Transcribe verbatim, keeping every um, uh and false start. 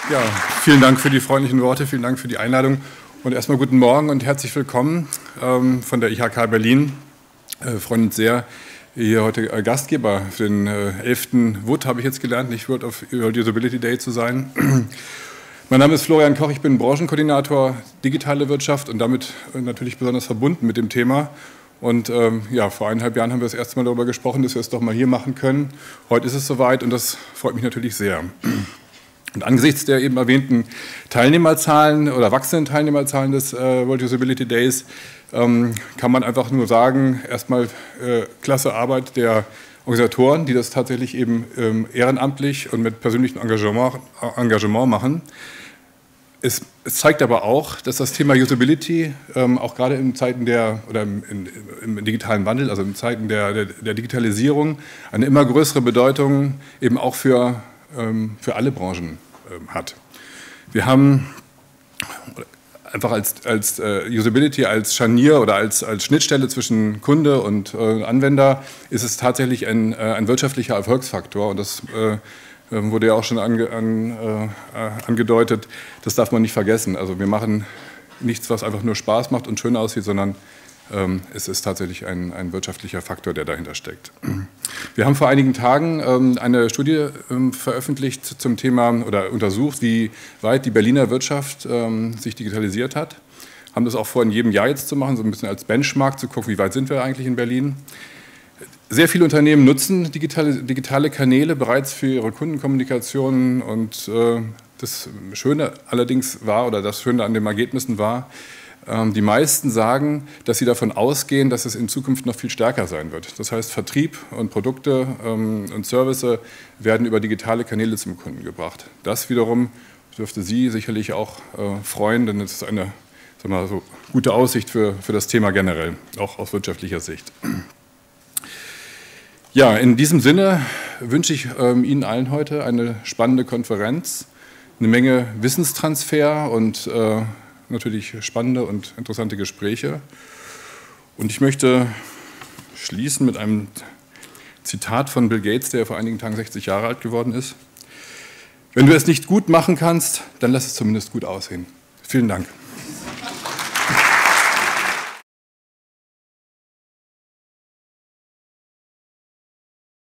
Ja, vielen Dank für die freundlichen Worte, vielen Dank für die Einladung und erstmal guten Morgen und herzlich willkommen ähm, von der I H K Berlin. Wir äh, freuen uns sehr, hier heute äh, Gastgeber für den äh, elften W U D, habe ich jetzt gelernt, nicht World of World Usability Day zu sein. Mein Name ist Florian Koch, ich bin Branchenkoordinator Digitale Wirtschaft und damit äh, natürlich besonders verbunden mit dem Thema. Und ähm, ja, vor eineinhalb Jahren haben wir das erste Mal darüber gesprochen, dass wir es doch mal hier machen können. Heute ist es soweit und das freut mich natürlich sehr. Und angesichts der eben erwähnten Teilnehmerzahlen oder wachsenden Teilnehmerzahlen des äh, World Usability Days ähm, kann man einfach nur sagen, erstmal äh, klasse Arbeit der Organisatoren, die das tatsächlich eben ähm, ehrenamtlich und mit persönlichem Engagement, Engagement machen. Es, es zeigt aber auch, dass das Thema Usability ähm, auch gerade in Zeiten der oder im, in, im digitalen Wandel, also in Zeiten der, der, der Digitalisierung, eine immer größere Bedeutung eben auch für für alle Branchen hat. Wir haben einfach als, als Usability, als Scharnier oder als, als Schnittstelle zwischen Kunde und Anwender ist es tatsächlich ein, ein wirtschaftlicher Erfolgsfaktor und das wurde ja auch schon ange, an, angedeutet, das darf man nicht vergessen. Also wir machen nichts, was einfach nur Spaß macht und schön aussieht, sondern es ist tatsächlich ein, ein wirtschaftlicher Faktor, der dahinter steckt. Wir haben vor einigen Tagen ähm, eine Studie ähm, veröffentlicht zum Thema oder untersucht, wie weit die Berliner Wirtschaft ähm, sich digitalisiert hat. Haben das auch vor, in jedem Jahr jetzt zu machen, so ein bisschen als Benchmark zu gucken, wie weit sind wir eigentlich in Berlin. Sehr viele Unternehmen nutzen digitale, digitale Kanäle bereits für ihre Kundenkommunikation und äh, das Schöne allerdings war oder das Schöne an den Ergebnissen war, die meisten sagen, dass sie davon ausgehen, dass es in Zukunft noch viel stärker sein wird. Das heißt, Vertrieb und Produkte und Services werden über digitale Kanäle zum Kunden gebracht. Das wiederum dürfte Sie sicherlich auch freuen, denn es ist eine, sagen wir mal, so gute Aussicht für, für das Thema generell, auch aus wirtschaftlicher Sicht. Ja, in diesem Sinne wünsche ich Ihnen allen heute eine spannende Konferenz, eine Menge Wissenstransfer und natürlich spannende und interessante Gespräche. Und ich möchte schließen mit einem Zitat von Bill Gates, der vor einigen Tagen sechzig Jahre alt geworden ist. Wenn du es nicht gut machen kannst, dann lass es zumindest gut aussehen. Vielen Dank.